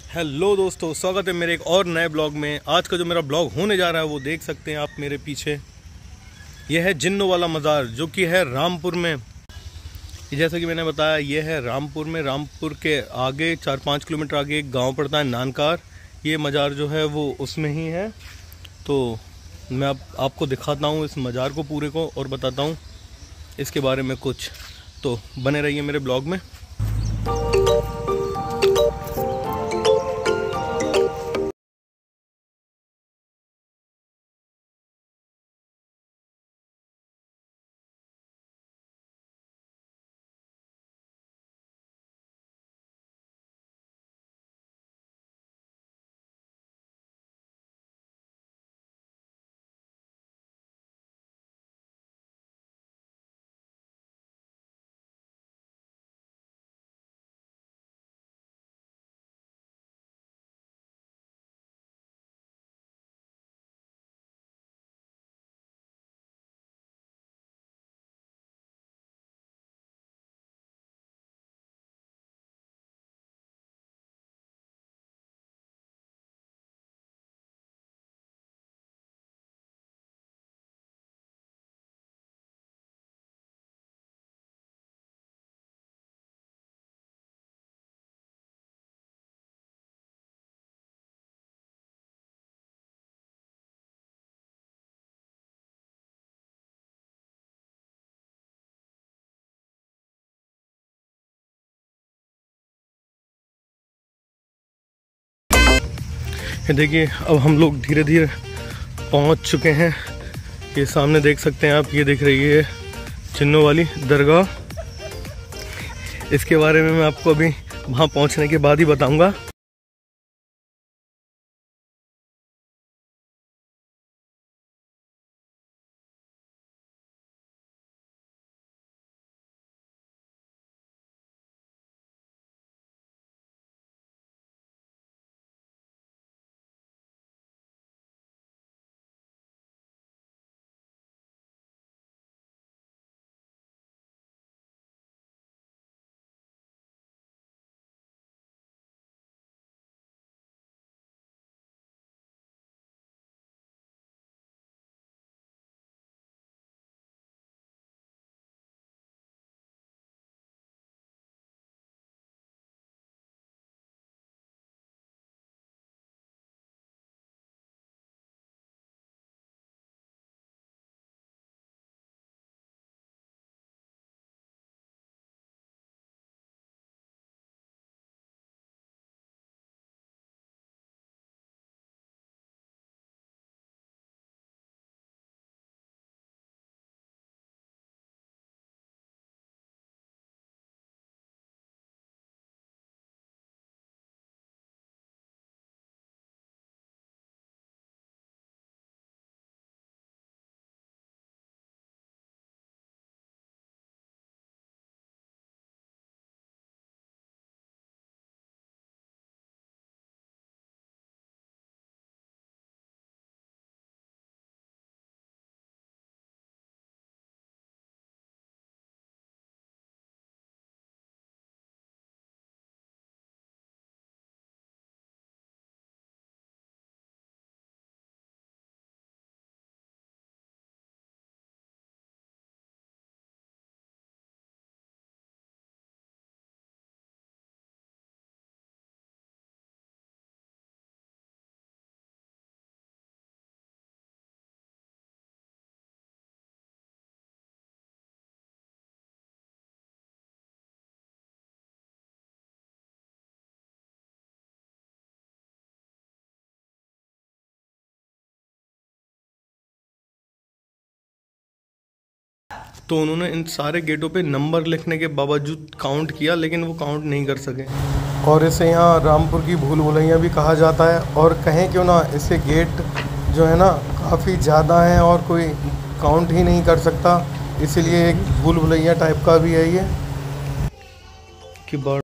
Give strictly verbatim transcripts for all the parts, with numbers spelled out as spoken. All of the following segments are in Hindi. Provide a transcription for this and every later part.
हेलो दोस्तों, स्वागत है मेरे एक और नए ब्लॉग में। आज का जो मेरा ब्लॉग होने जा रहा है वो देख सकते हैं आप मेरे पीछे। यह है जिन्नों वाला मज़ार जो कि है रामपुर में। जैसा कि मैंने बताया, यह है रामपुर में। रामपुर के आगे चार पाँच किलोमीटर आगे एक गांव पड़ता है नानकार। ये मज़ार जो है वो उसमें ही है। तो मैं आप, आपको दिखाता हूँ इस मज़ार को पूरे को और बताता हूँ इसके बारे में कुछ। तो बने रहिए मेरे ब्लॉग में। ये देखिए, अब हम लोग धीरे धीरे पहुंच चुके हैं। ये सामने देख सकते हैं आप, ये दिख रही है जिन्नों वाली दरगाह। इसके बारे में मैं आपको अभी वहां पहुंचने के बाद ही बताऊंगा। तो उन्होंने इन सारे गेटों पे नंबर लिखने के बावजूद काउंट किया, लेकिन वो काउंट नहीं कर सके। और इसे यहाँ रामपुर की भूल भुलैया भी कहा जाता है। और कहें क्यों ना, इसे गेट जो है ना काफ़ी ज़्यादा है और कोई काउंट ही नहीं कर सकता, इसीलिए एक भूल भुलैया टाइप का भी है ये कि बड़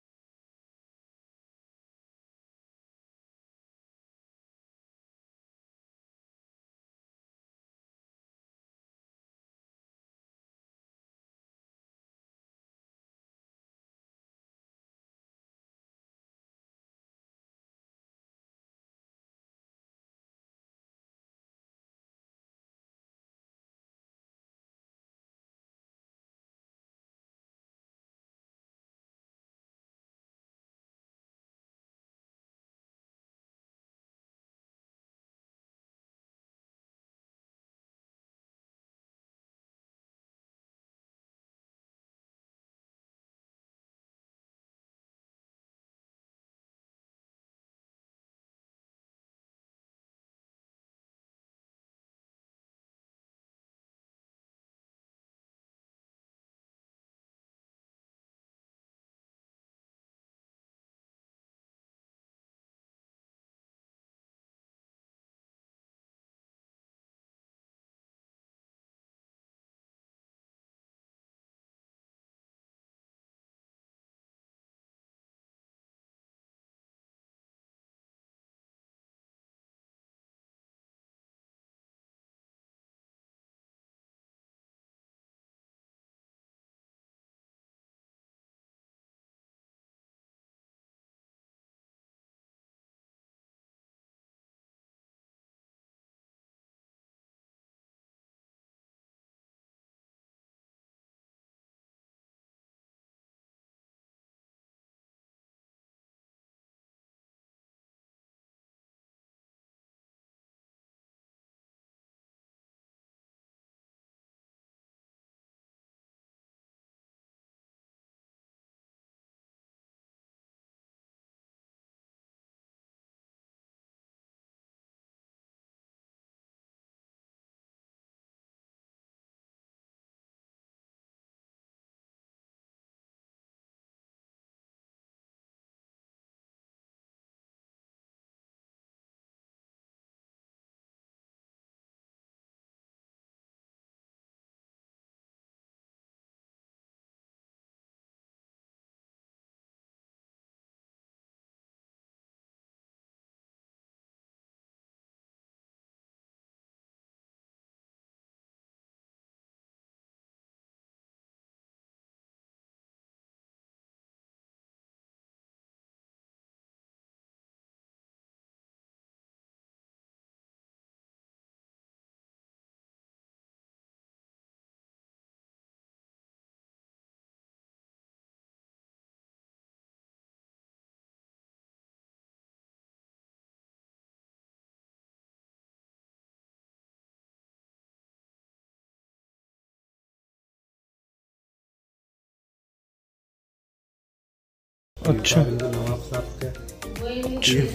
अच्छा नवाब साहब का अच्छा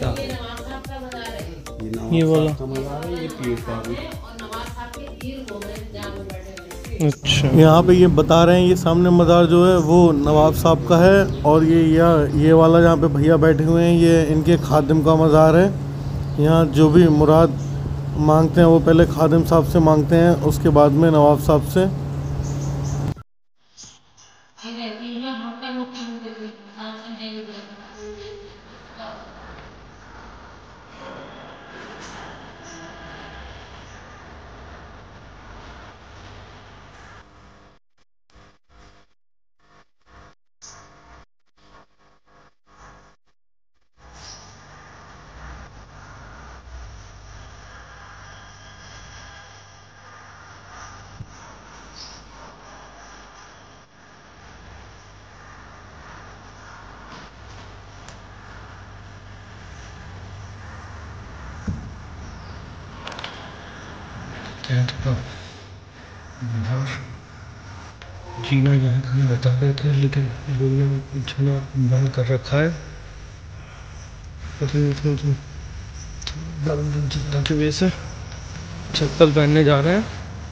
ये ये वाला का मज़ार है, ये पीर साहब है। अच्छा यहाँ पे ये बता रहे हैं ये सामने मज़ार जो है वो नवाब साहब का है, और ये या ये वाला जहाँ पे भैया बैठे हुए हैं ये इनके खादिम का मज़ार है। यहाँ जो भी मुराद मांगते हैं वो पहले खादिम साहब से मांगते हैं, उसके बाद में नवाब साहब से। जीना यहाँ कहीं बता रहे थे, लेकिन दुनिया में जीना बंद कर रखा है की वजह से। चप्पल पहनने जा रहे हैं।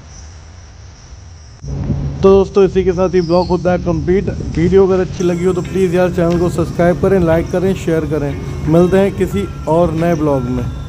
तो दोस्तों इसी के साथ ही ब्लॉग होता है कंप्लीट। वीडियो अगर अच्छी लगी हो तो प्लीज़ यार चैनल को सब्सक्राइब करें, लाइक करें, शेयर करें। मिलते हैं किसी और नए ब्लॉग में।